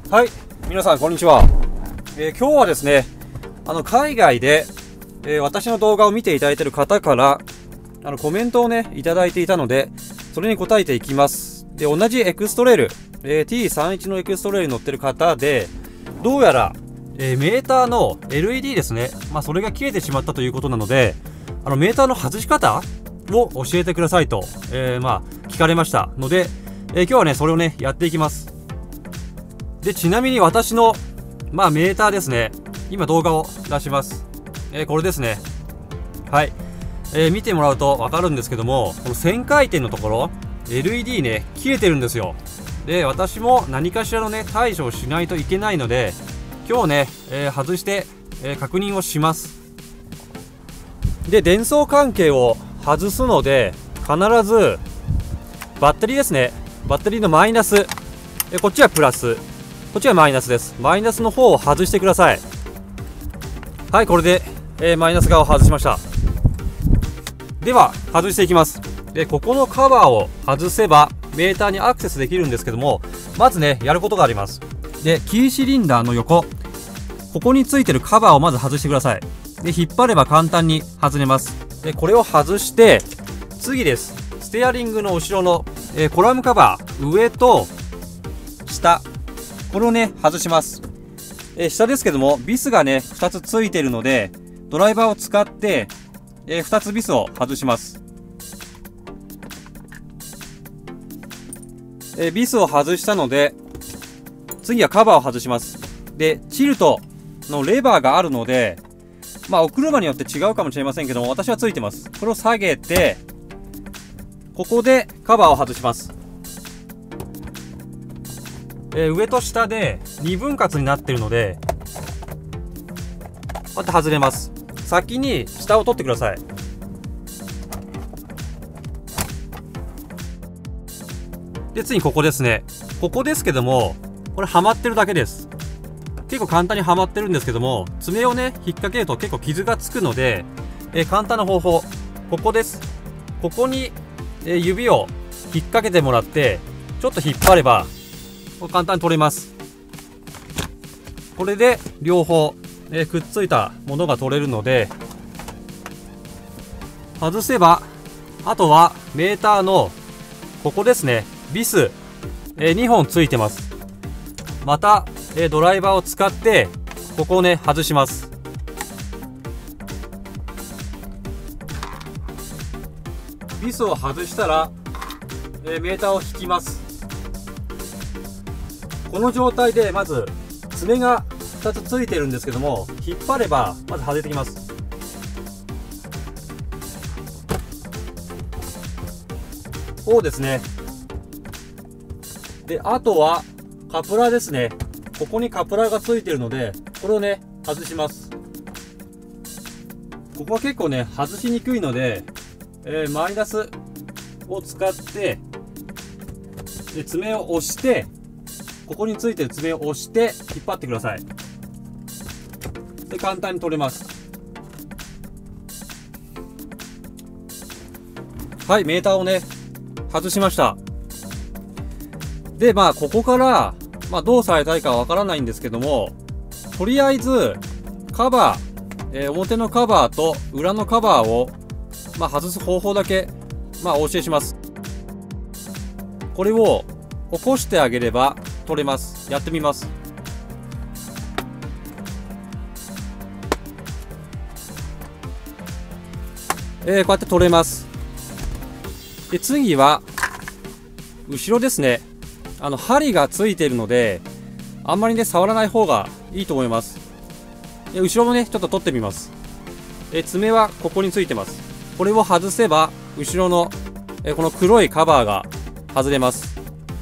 はい、皆さんこんにちは。今日はですね、海外で、私の動画を見ていただいている方からコメントをねいただいていたので、それに答えていきます。で、同じエクストレイル、T31 のエクストレイルに乗ってる方で、どうやら、メーターの LED ですね、それが切れてしまったということなので、メーターの外し方を教えてくださいと、聞かれましたので、今日はねそれをねやっていきます。で、ちなみに私のメーターですね、今動画を出します。これですね。はい、見てもらうと分かるんですけども、この旋回転のところ LED ね切れてるんですよ。で、私も何かしらのね対処をしないといけないので、今日ね、外して、確認をします。で、電装関係を外すので、必ずバッテリーですね、バッテリーのマイナス、こっちはプラス、こっちはマイナスです。マイナスの方を外してください。はい、これで、マイナス側を外しました。では外していきます。で、ここのカバーを外せばメーターにアクセスできるんですけども、まずねやることがあります。で、キーシリンダーの横、ここについてるカバーをまず外してください。で、引っ張れば簡単に外れます。で、これを外して、次です。ステアリングの後ろの、コラムカバー、上と下、これをね外します。下ですけどもビスがね2つついてるので、ドライバーを使って、2つビスを外します。ビスを外したので、次はカバーを外します。で、チルトのレバーがあるので、お車によって違うかもしれませんけども、私はついてます。これを下げて、ここでカバーを外します。上と下で2分割になっているので、こうやって外れます。先に下を取ってください。で、次ここですね。ここですけども、これはまってるだけです。結構簡単にはまってるんですけども、爪をね引っ掛けると結構傷がつくので、簡単な方法、ここです。ここに、指を引っ掛けてもらって、ちょっと引っ張れば簡単に取れます。これで両方、くっついたものが取れるので、外せば、あとはメーターのここですね、ビス、2本ついてます。また、ドライバーを使ってここをね外します。ビスを外したら、メーターを引きます。この状態でまず爪が2つついてるんですけども、引っ張ればまず外れてきます。こうですね。で、あとはカプラーですね。ここにカプラーがついてるので、これをね外します。ここは結構ね外しにくいので、マイナスを使ってで爪を押して、ここについてる爪を押して引っ張ってください。で、簡単に取れます。はい、メーターをね外しました。で、ここからどうされたいかわからないんですけども、とりあえずカバー、表のカバーと裏のカバーを、外す方法だけお教えします。これを起こしてあげれば取れます。やってみます。こうやって取れます。で、次は後ろですね。針がついているので、あんまりね触らない方がいいと思います。で、後ろもねちょっと取ってみます。爪はここについてます。これを外せば後ろの、この黒いカバーが外れます。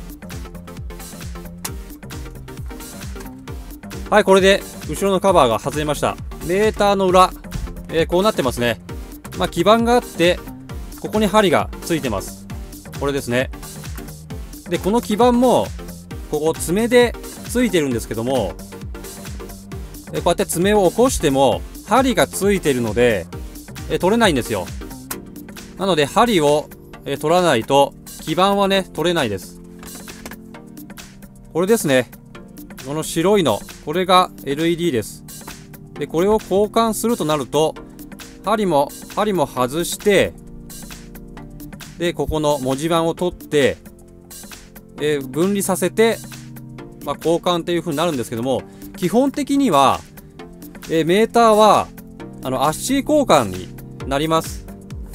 はい、これで後ろのカバーが外れました。メーターの裏、こうなってますね。基板があって、ここに針がついてます。これですね。で、この基板もここ爪でついてるんですけども、こうやって爪を起こしても針がついてるので、取れないんですよ。なので針を、取らないと基板はね取れないです。これですね。 この白いの、これが LED です。で、これを交換するとなると、針も外して、で、ここの文字盤を取って、分離させて、交換っていう風になるんですけども、基本的には、メーターは、アッシー交換になります。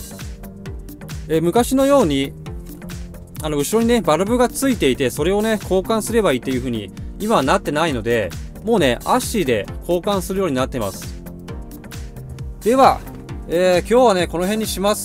昔のように、後ろにね、バルブがついていて、それをね、交換すればいいっていう風に、今はなってないので、もうね、アッシーで交換するようになってます。では、今日はね、この辺にします。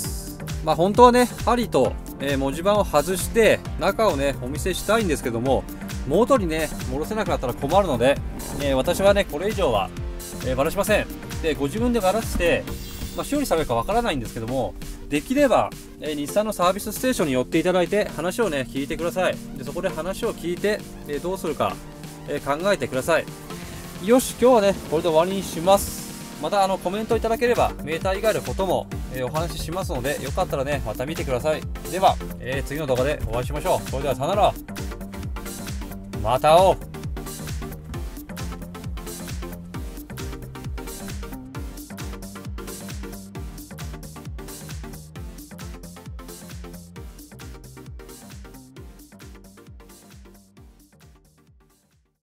本当はね、針と、文字盤を外して、中をね、お見せしたいんですけども、元にね、戻せなくなったら困るので、私はね、これ以上は、ばらしません。で、ご自分でばらして、修理されるかわからないんですけども、できれば、日産のサービスステーションに寄っていただいて、話をね、聞いてください。で、そこで話を聞いて、どうするか、考えてください。よし、今日はね、これで終わりにします。またコメントいただければメーター以外のことも、お話ししますので、よかったらねまた見てください。では、次の動画でお会いしましょう。それではさよなら、また会おう。